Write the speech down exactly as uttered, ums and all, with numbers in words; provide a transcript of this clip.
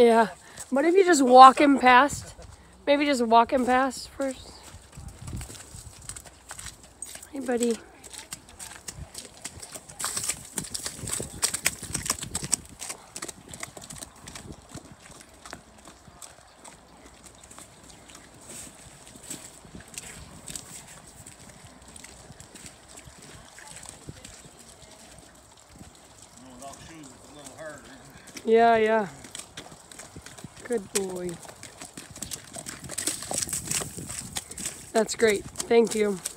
Yeah. What if you just walk him past? Maybe just walk him past first. Hey, buddy. Yeah, yeah. Good boy. That's great. Thank you.